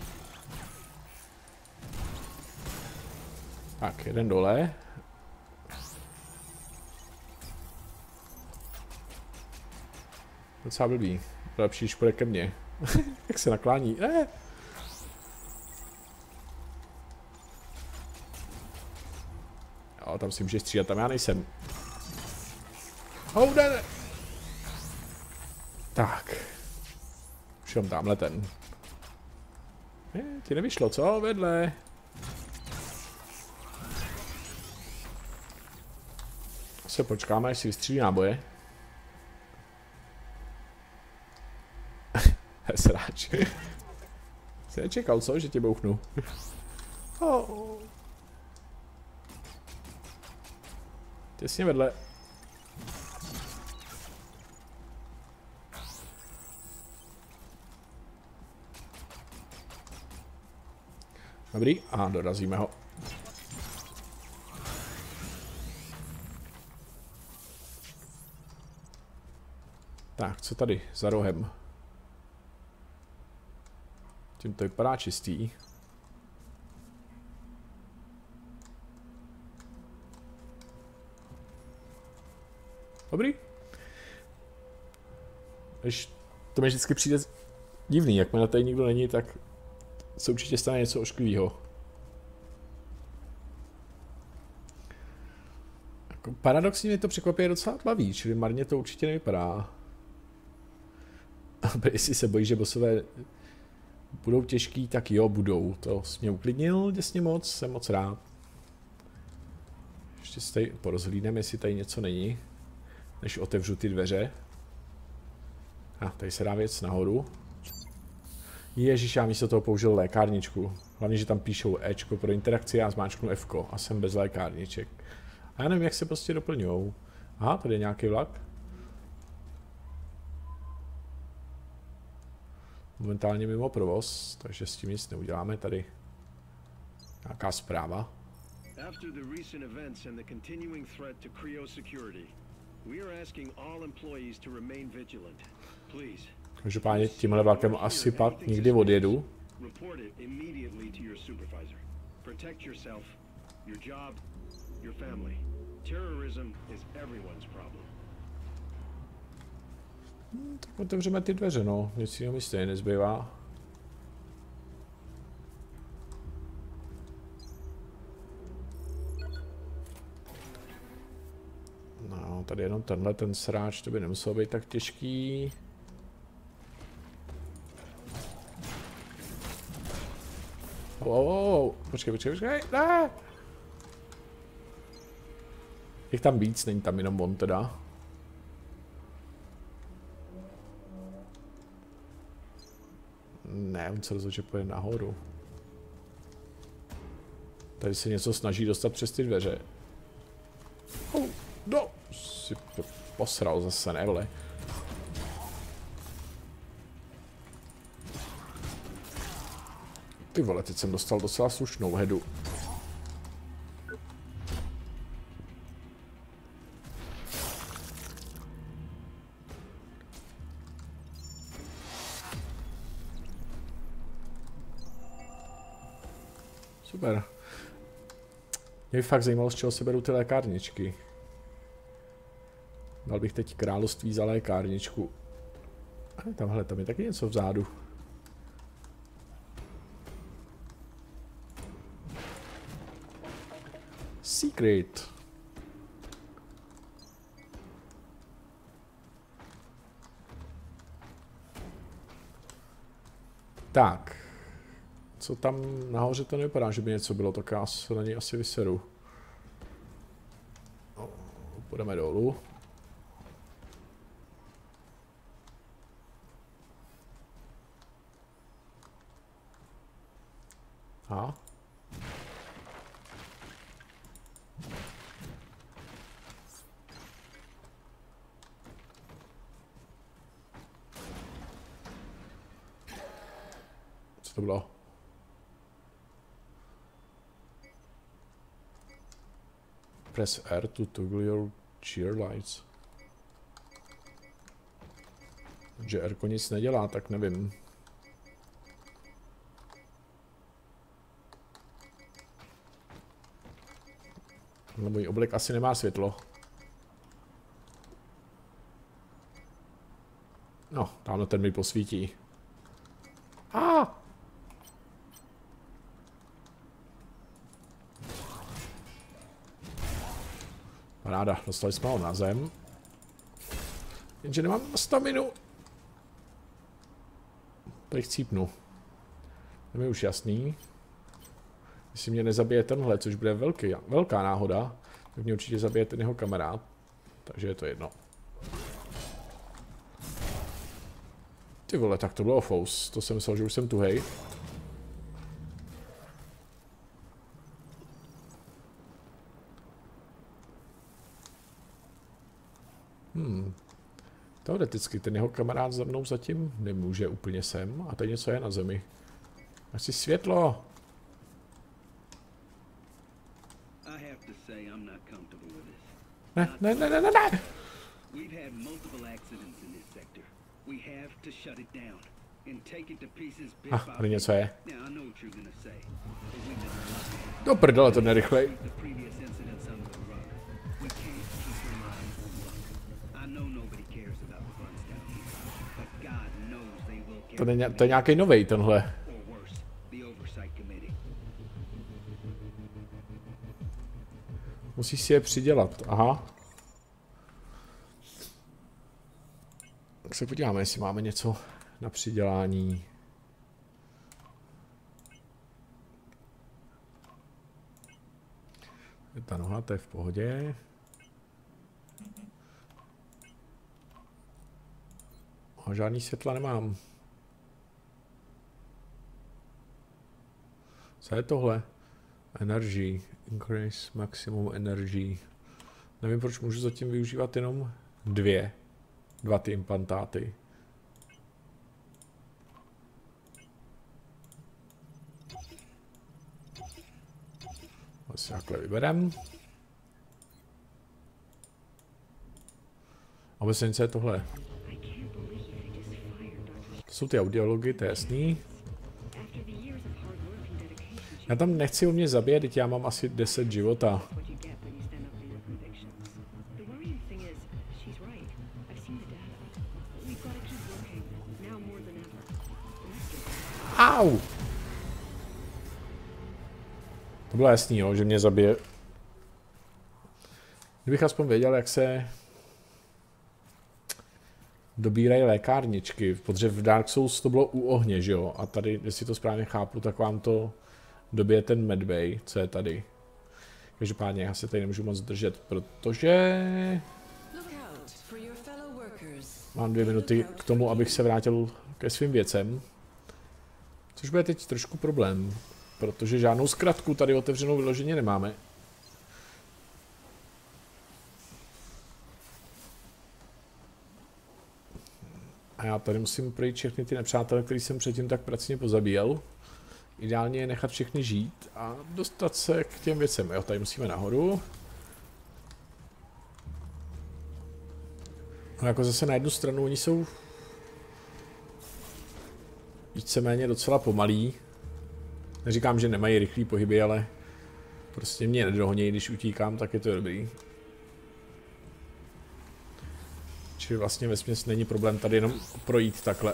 Tak, jeden dole. Docela blbý. Lepší, když půjde ke mně. Jak se naklání. Ne. Jo, tam si můžeš střídat, tam já nejsem. Oh, ne, ne. Tak. Už jenom tamhle ten. Je, ti nevyšlo, co? Vedle. Se počkáme, až si vystřílí náboje. Sráč. Jsi nečekal, co? Že tě bouchnu. Oh. Těsně vedle. Dobrý, a dorazíme ho. Tak, co tady za rohem? Tím to vypadá čistý. Dobrý. Když to mi vždycky přijde divný, jak na tady nikdo není, tak se určitě stane něco ošklivého. Jako paradoxně mě to překvapuje docela baví, čili marně to určitě nevypadá. Jestli se bojí, že bossové budou těžký, tak jo, budou. To jsi mě uklidnil děsně moc, jsem moc rád. Ještě se tady porozhlídneme, jestli tady něco není, než otevřu ty dveře. A tady se dá věc nahoru. Ježíš, já místo toho použil lékárničku. Hlavně, že tam píšou Ečko pro interakci, já zmáčknu Fko a jsem bez lékárniček. A já nevím, jak se prostě doplňujou. Aha, tady je nějaký vlak. Momentálně mimo provoz, takže s tím nic neuděláme. Tady nějaká zpráva. After the recent events and the continuing threat to Creo security, we are asking all employees to remain vigilant. Please. Každopádně tímhle vlakem asi pak nikdy odjedu. Report it immediately to your supervisor. Protect yourself, your job, your family. Terrorism is everyone's problem. Hmm, tak otevřeme ty dveře, no. Nic jiného mi stejně nezbývá. No, tady jenom tenhle, ten sráč, to by nemuselo být tak těžký. Oh, oh, oh. Počkej, počkej, počkej, ne! Je tam víc, není tam jenom on teda. Ne, on se rozhodl, že půjde nahoru. Tady se něco snaží dostat přes ty dveře. Oh, no, si posral zase, ne vole. Ty vole, teď jsem dostal docela slušnou headu. Super. Mě by fakt zajímalo, z čeho se berou ty lékárničky. Dal bych teď království za lékárničku. Tamhle, tam je taky něco vzadu. Secret. Tak. Co tam nahoře to nevypadá, že by něco bylo, tak já se na něj asi vyseru. No, půjdeme dolů. A? Co to bylo? Press R to toggle your cheer lights. Že R nic nedělá, tak nevím. No, můj oblek asi nemá světlo. No, tamhle ten mi posvítí. Ah! Paráda, dostali jsme ho na zem. Jenže nemám staminu. Tady chcípnu. To je už jasný. Jestli mě nezabije tenhle, což bude velký, velká náhoda, tak mě určitě zabije ten jeho kamarád. Takže je to jedno. Ty vole, tak to bylo fous. To jsem myslel, že už jsem tuhej. Hmm. Teoreticky ten jeho kamarád za mnou zatím nemůže úplně sem. A tady něco je na zemi. Asi světlo. Ne, ne, ne, ne, ne, ne. Ah, tady něco je. Do prdele, to nerychlej. To, ne, to je nějaký novej tenhle. Musíš si je přidělat, aha. Tak se podíváme, jestli máme něco na přidělání. Ta noha, to je v pohodě. A žádný světla nemám. Co je tohle? Energy. Increase maximum energy. Nevím, proč můžu zatím využívat jenom dvě. Dva ty implantáty. Asi takhle vyberem. A obecně co je tohle? To jsou ty audiology, to je jasný. Já tam nechci u mě zabíjet, teď já mám asi deset života. Au! To bylo jasný, jo, že mě zabije. Kdybych aspoň věděl, jak se dobírají lékárničky, protože v Dark Souls to bylo u ohně, že jo? A tady, jestli to správně chápu, tak vám to dobije ten medbay, co je tady. Každopádně já se tady nemůžu moc držet, protože mám dvě minuty k tomu, abych se vrátil ke svým věcem. Což bude teď trošku problém, protože žádnou zkratku tady otevřenou vyloženě nemáme. A já tady musím projít všechny ty nepřátelé, který jsem předtím tak pracně pozabíjel. Ideálně je nechat všechny žít a dostat se k těm věcem. Jo, tady musíme nahoru. No jako zase na jednu stranu oni jsou víceméně docela pomalí. Neříkám, že nemají rychlý pohyby, ale prostě mě nedohonějí, když utíkám, tak je to dobrý. Čili vlastně vesměs není problém tady jenom projít takhle.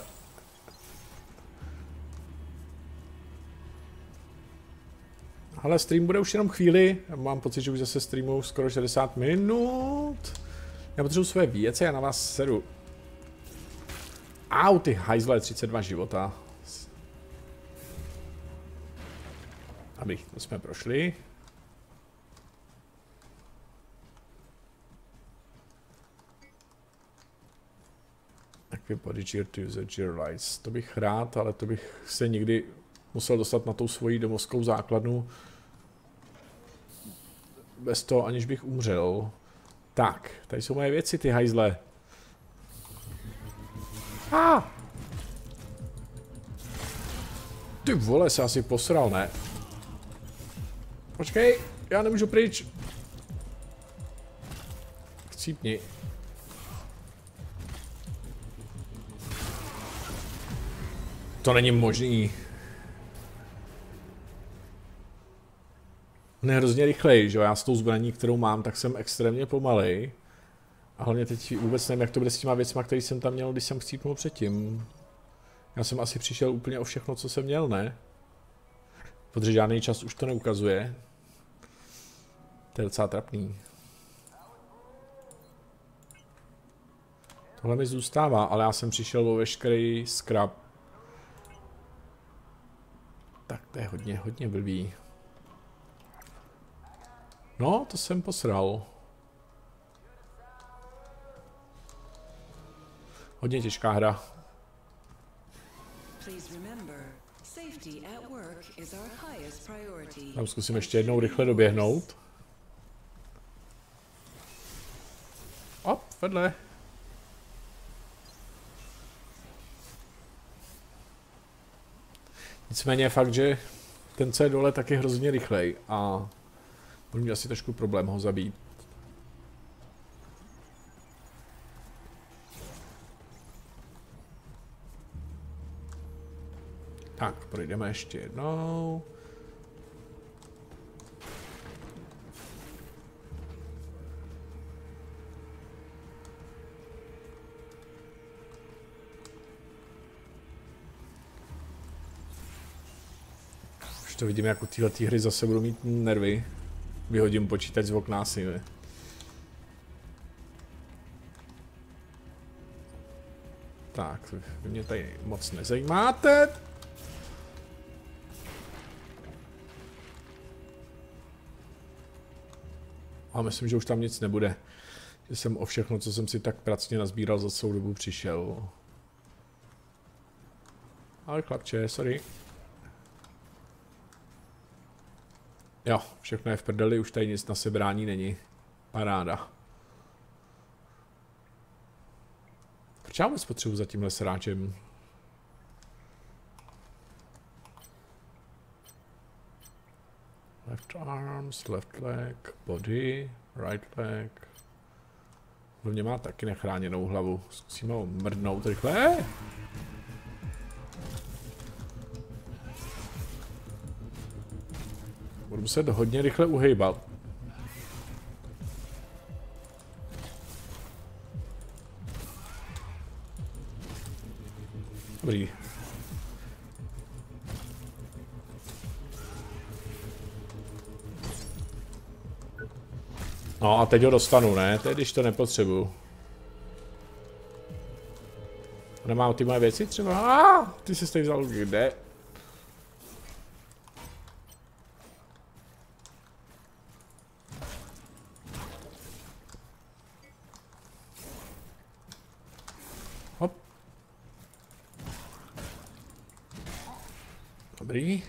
Ale stream bude už jenom chvíli, mám pocit, že už zase streamuju skoro šedesát minut. Já potřebuji své věci, já na vás sedu. Au, ty hajzle, třicet dva života. Aby, to jsme prošli. Prodigy to use gear lights. To bych rád, ale to bych se někdy musel dostat na tou svoji domovskou základnu. Bez toho, aniž bych umřel. Tak, tady jsou moje věci, ty hajzle. Ah! Ty vole, se asi posral, ne? Počkej, já nemůžu pryč. Chcípni. To není možný. On je hrozně rychlej, že jo? Já s tou zbraní, kterou mám, tak jsem extrémně pomalej. A hlavně teď vůbec nevím, jak to bude s těma věcma, který jsem tam měl, když jsem chcípnul předtím. Já jsem asi přišel úplně o všechno, co jsem měl, ne? Protože žádný čas už to neukazuje. To je docela trapný. Tohle mi zůstává, ale já jsem přišel o veškerý scrap. Tak to je hodně, hodně blbý. No, to jsem posral. Hodně těžká hra. Tam zkusím ještě jednou rychle doběhnout. Op, vedle. Nicméně je fakt, že ten, co je dole, tak je hrozně rychlej a budu mít asi trošku problém ho zabít. Tak, projdeme ještě jednou. Už to vidím, jako tyhle hry zase budou mít nervy. Vyhodím počítač z okna asi, ne? Tak, vy mě tady moc nezajímáte. A myslím, že už tam nic nebude. Že jsem o všechno, co jsem si tak pracně nazbíral, za celou dobu přišel. Ale chlapče, sorry. Jo, všechno je v prdeli, už tady nic na sebrání není. Paráda. Proč já vůbec potřebuji za tímhle sráčem? Left arms, left leg, body, right leg. Hlavně má taky nechráněnou hlavu. Zkusíme ho mrdnout rychle. Budu muset hodně rychle uhejbat. Dobrý. No a teď ho dostanu, ne? Teď když to nepotřebuju. Nemám ty moje věci třeba? Ah, ty jsi tady vzal kde? Hop. Dobrý.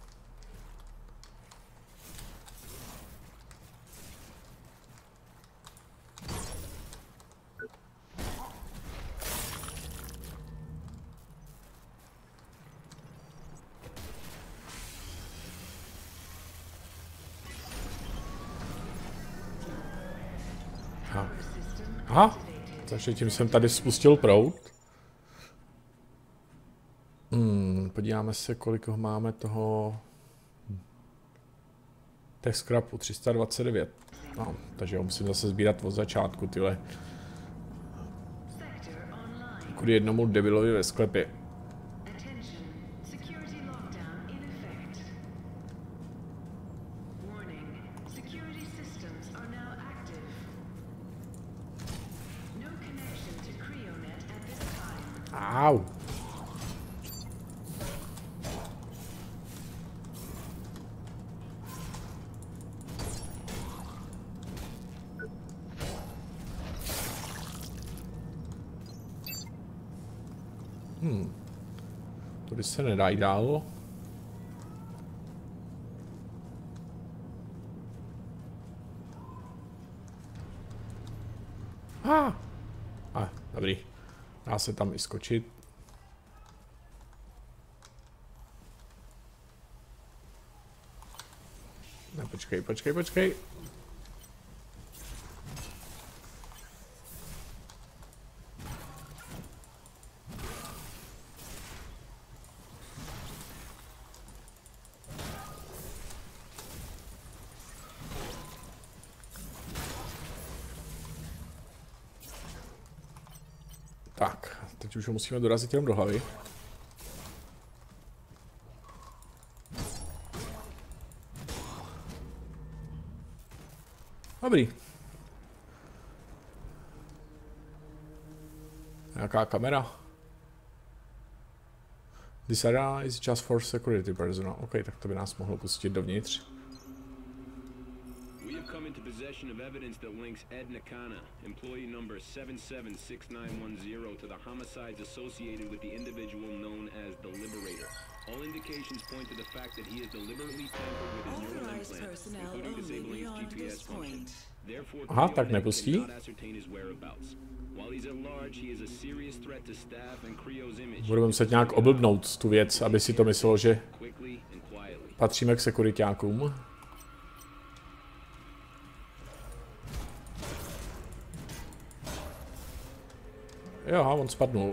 Aha, takže tím jsem tady spustil proud. Hmm, podíváme se, kolik ho máme toho... Těch scrapu, tři sta dvacet devět. No, takže ho musím zase sbírat od začátku, tyhle. Kvůli jednomu debilovi ve sklepě. Au. Hmm. Tady se nedá jít dál. Ah. Ah, dobrý. Dá se tam i skočit. No, počkej, počkej, počkej. Tak, teď už ho musíme dorazit jenom do hlavy. Dobrý. Nějaká kamera. This area is just for security personnel. OK, tak to by nás mohlo pustit dovnitř. We have come into possession of evidence that links Ed Nakana, employee number seven seven six nine one zero, to the homicides associated with the individual known as the Liberator. All indications point to the fact that he has deliberately tampered with his neural Authorized implants, personnel including only disabling his beyond G P S this function. point. Therefore, Aha, Cleo tak Neg nepustí. cannot ascertain his whereabouts. While he's at large, he is a serious threat to staff and Creo's image. Budeme muset nějak oblbnout tu věc, aby si to myslelo, že Quickly and quietly. patříme k sekuritákům. Jo, on spadnul.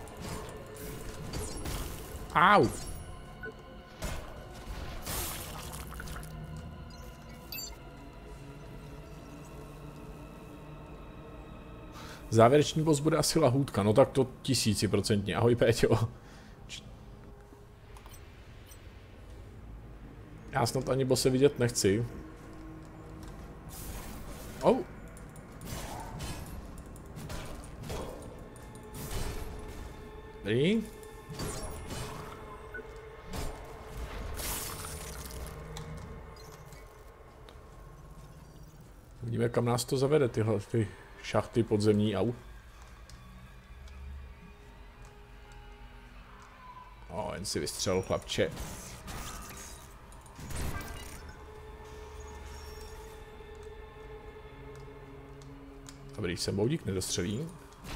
Au! Závěrečný boss bude asi lahůdka, no tak to tisíciprocentně. Ahoj Péťo. Já snad ani bosse vidět nechci. Oh. Dobrý. Vidíme, kam nás to zavede, tyhle ty šachty podzemní, au. O, jen si vystřelil, chlapče. Dobrý, sem boudík nedostřelí.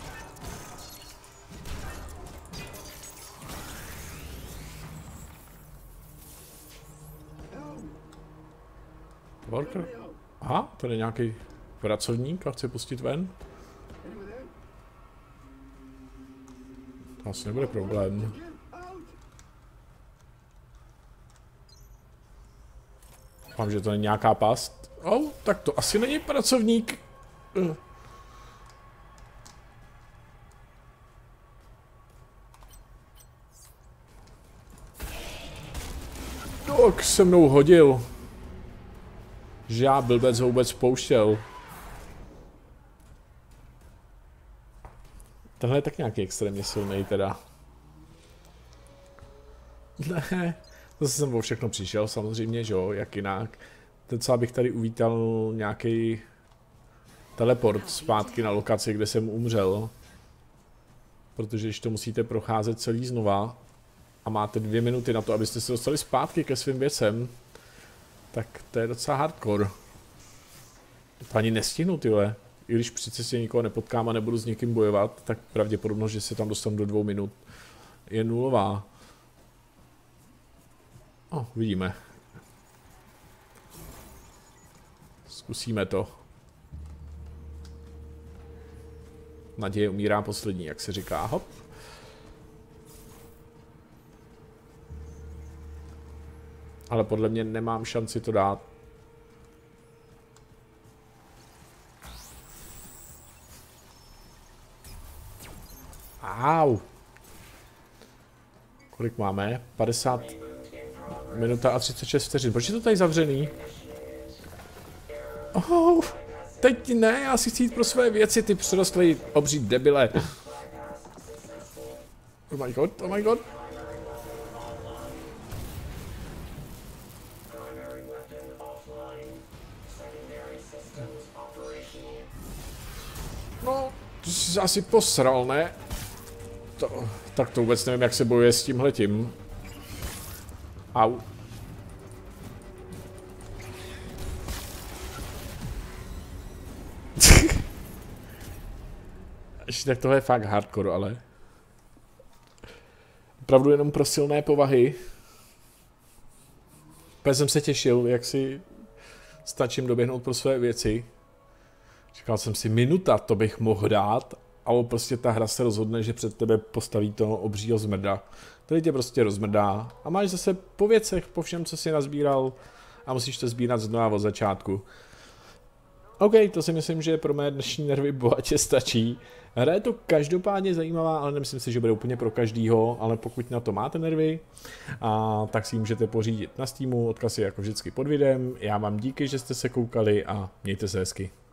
Worker? Aha, tady je nějaký pracovník a chce pustit ven. To asi nebude problém. Doufám, že to není nějaká past. Oh, tak to asi není pracovník. Uh. Tak se mnou hodil. Že já blbec ho vůbec pouštěl. Tenhle je tak nějaký extrémně silný teda. Ne, zase jsem o všechno přišel samozřejmě, že jo, jak jinak. Teď abych tady uvítal nějaký teleport zpátky na lokaci, kde jsem umřel. Protože když to musíte procházet celý znova a máte dvě minuty na to, abyste se dostali zpátky ke svým věcem, tak to je docela hardcore. To ani nestihnu, tyhle. I když při cestě nikoho nepotkám a nebudu s někým bojovat, tak pravděpodobnost, že se tam dostanu do dvou minut, je nulová. O, vidíme. Zkusíme to. Naděje umírá poslední, jak se říká. Hop. Ale podle mě nemám šanci to dát. Au. Kolik máme? padesát minuta a třicet šest vteřin. Proč je to tady zavřený? Oh, teď ne, já si chci jít pro své věci, ty přerostlý obří debile. Oh my god, oh my god. No, to jsi asi posral, ne? To, tak to vůbec nevím, jak se bojuje s tímhletím. Au. Ještě tak tohle je fakt hardcore, ale... Opravdu jenom pro silné povahy. Úplně jsem se těšil, jak si stačím doběhnout pro své věci. Říkal jsem si, minuta, to bych mohl dát, ale prostě ta hra se rozhodne, že před tebe postaví to obřího zmrda. Tady tě prostě rozmrdá a máš zase po věcech, po všem, co jsi nazbíral a musíš to sbírat znova od začátku. OK, to si myslím, že pro mé dnešní nervy bohatě stačí. Hra je to každopádně zajímavá, ale nemyslím si, že bude úplně pro každýho, ale pokud na to máte nervy, a, tak si ji můžete pořídit na Steamu, odkaz je jako vždycky pod videem. Já vám díky, že jste se koukali a mějte se hezky.